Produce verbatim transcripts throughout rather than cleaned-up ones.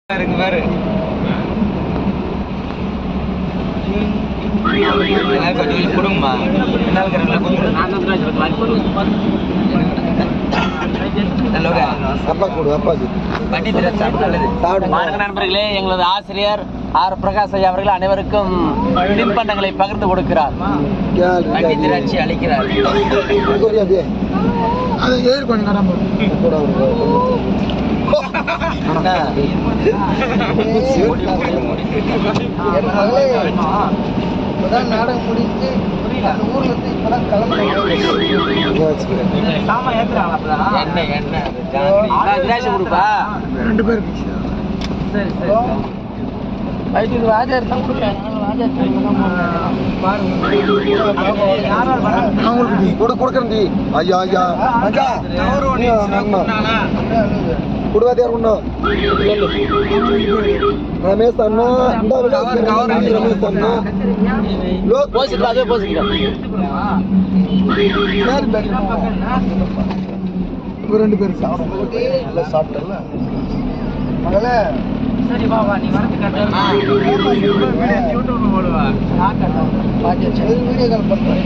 பாருங்க பாரு கொஞ்சம் கொடுங்கம்மா நண்பர்களே, எங்களது ஆசிரியர் ஆர் பிரகாஷ் ஐயா அவர்கள் அனைவருக்கும் தின்பண்டங்களை பகிர்ந்து கொடுக்கிறார். வண்டி திராட்சை அளிக்கிறார். நாடகம் முடிச்சு ஊர்ல இருந்து இப்பதான் கிளம்பி ரெண்டு பேர் வாஜர் தான் கொடுக்கறேன் ஐயா ஐயா குடுவாதே உண்ணா ரமேஷ் அண்ணா ரமேஷ் அண்ணா ரெண்டு பேரும் சாப்பிட்டல மகளே சரி பாபா நீ வரது கட்ட யூடியூப்ல போடுவா நான் கட்ட வீடியோ கால் பண்றேன்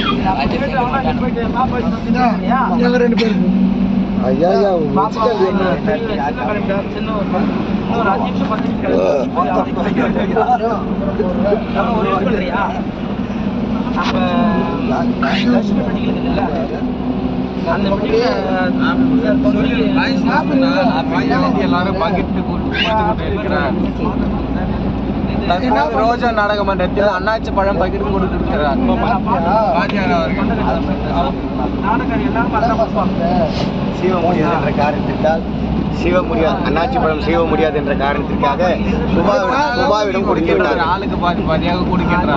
நீங்க ரெண்டு பேரும் ஐயா ஐயா பாப்பா என்ன சின்ன ஒரு அஞ்சு நிமிஷம் பத்து நிமிஷம் ஒரே பண்றியா நம்ம லட்சுமி படிக்கிறதுல அந்த எல்லாரும் பாக்கெட்டு ரோஜா நாடக மன்றத்தில் அண்ணாச்சி பழம் பகிர்ந்து கொடுத்திருக்கிறார். சீவ முடியாது என்ற காரணத்திற்கால் சீவ முடியாது அண்ணாச்சி பழம் சீவ முடியாது என்ற காரணத்திற்காக சுபாவிடம் கொடுத்து விட்டார். ஆளுக்கு பாதி பாதியாக கொடுக்கின்றார்.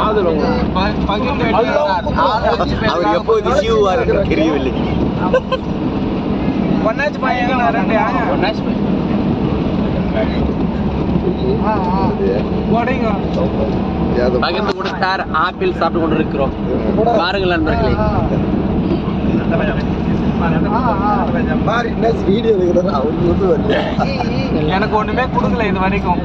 அவர் எப்போது சீவுவார் என்று தெரியவில்லை. பொன்னாச்சி பையன் பொன்னாச்சி பையன் பகிர்ந்து கொடுத்தார். ஆப்பிள் சாப்பிட்டு கொண்டிருக்கிறோம். பாருங்கள் நண்பர்களே. எனக்கு ஒண்ணுமே கொடுக்கல இது வரைக்கும்.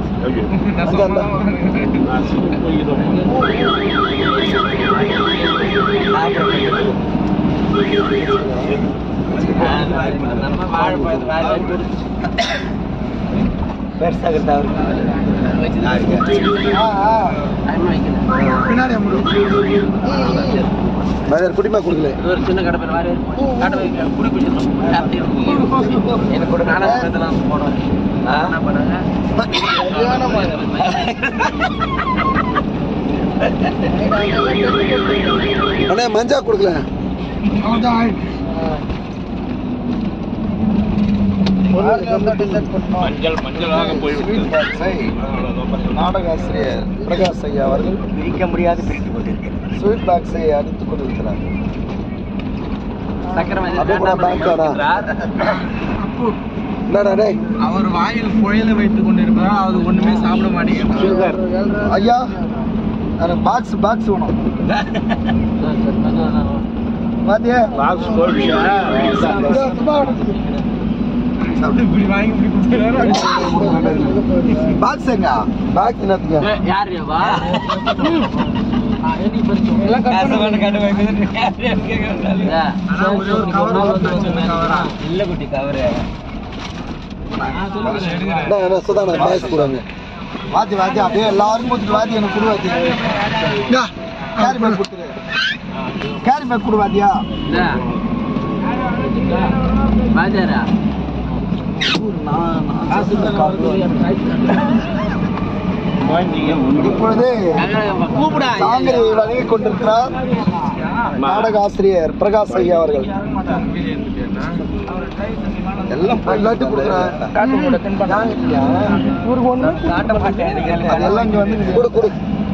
குடிமா கொடுக்கல ஒரு சின்ன கடை எனக்கு ஒரு நாடகம் போனோம். என்ன பண்ணாங்க அண்ணா மஞ்சா கொடுக்கல மஞ்சள் மஞ்சளாக போய்விட்டது. நாடக ஆசிரியர் பிரகாஷ் ஐயா அவர்கள் பிரிக்க முடியாது பிரித்து கொண்டிருக்கிறார். ஸ்வீட் பாக்ஸை அடித்துக் கொண்டிருக்கிறார். அவர் வாயில் புயல வைத்துக் கொண்டிருப்பார். அது ஒண்ணுமே சாப்பிட மாட்டேங்கிறார். ஐயா பாக்ஸ் பாக்ஸ் வேணும். பாத்தியா பாக்ஸ் பாக்ஸ் எங்க பாக்ஸ் என்னத்துக்கு யாரு இல்ல குட்டி கவரு சுதான பாக்ஸ் கூடாங்க. வாத்தி வாத்தி அப்படியே எல்லாரும் கொடுத்துட்டு வாத்தி எனக்கு கொடு வாத்தி. கேரி பேக் கொடுத்துரு. கேரி பேக் கொடு வாத்தியா. பாஜாரா இப்பொழுது சாங்கரை வழங்கிக் கொண்டிருக்கிறார் நாடக ஆசிரியர் பிரகாஷ் ஐயா அவர்கள். எல்லாம் எல்லாத்தையும் கொடுக்குறாங்க. எல்லாம் இங்க வந்து கொடு கொடு.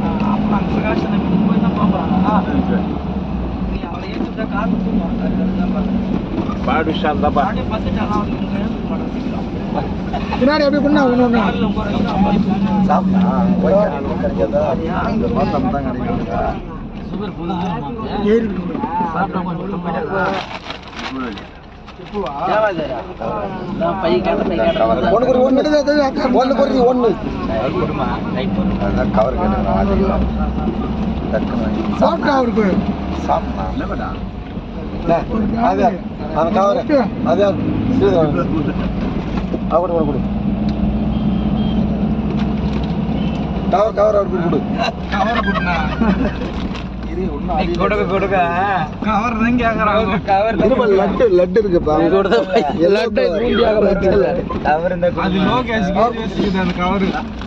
பின்னாடி எப்படி பண்ணா ஒண்ணு ஒண்ணு பை கேட்ட பை கேட்ட ஒன்று ஒரு ஒன்று ஒன்று குறி ஒன்று கவர் சாப்பிட்டா அவருக்கு சாப்பிட்டா அது அந்த கவர் அது அவர் கொடு கொடு கவர் கவர் அவருக்கு கொடு கவர் கொடுண்ணா கொடுக்க கொடுக்க கவர் தான் கேக்குறாங்க கவர் லட்டு லட்டு இருக்குப்பா லட்டு கவர் இந்த அது லோகேஷ் வச்சிருக்குது அந்த கவர்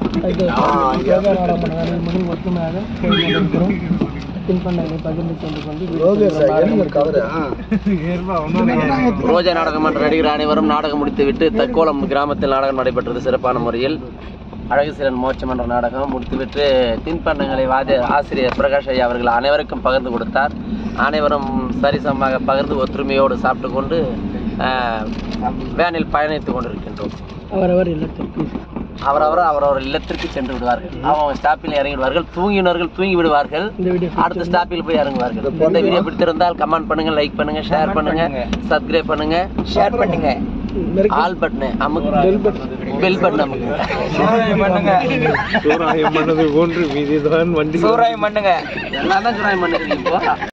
ரோஜா நாடகம் என்ற நடிகர் அனைவரும் நாடகம் முடித்துவிட்டு தக்கோலம் கிராமத்தில் நாடகம் நடைபெற்றது சிறப்பான முறையில். அழகுசீலன் மோட்சம் என்ற நாடகம் முடித்துவிட்டு தின்பண்டங்களை வாத ஆசிரியர் பிரகாஷ் ஐயா அவர்கள் அனைவருக்கும் பகிர்ந்து கொடுத்தார். அனைவரும் சரிசமமாக பகிர்ந்து ஒற்றுமையோடு சாப்பிட்டு கொண்டு வேனில் பயணித்துக் கொண்டிருக்கின்றோம். அவரவர் இல்லத்திற்கு அவரவர் அவரவர் இல்லத்திற்கு சென்று விடுவார்கள். அவங்க ஸ்டாப்பில் இறங்கிடுவார்கள். தூங்கினவர்கள் தூங்கி விடுவார்கள். அடுத்த ஸ்டாப்பில் போய் இறங்குவார்கள். இந்த வீடியோ பிடித்திருந்தால் கமெண்ட் பண்ணுங்க, லைக் பண்ணுங்க, ஷேர் பண்ணுங்க, சப்ஸ்கிரைப் பண்ணுங்க, ஷேர் பண்ணுங்க, ஆல் பட்டனை அமுக்கு, பெல் பட்டன் அமுக்கு, சூராயம் பண்ணுங்க. சூராயம் பண்ணது போன்று மீதிதான் வண்டி சூராயம் பண்ணுங்க. எல்லாம் தான் சூராயம் பண்ணுறீங்க இப்போ.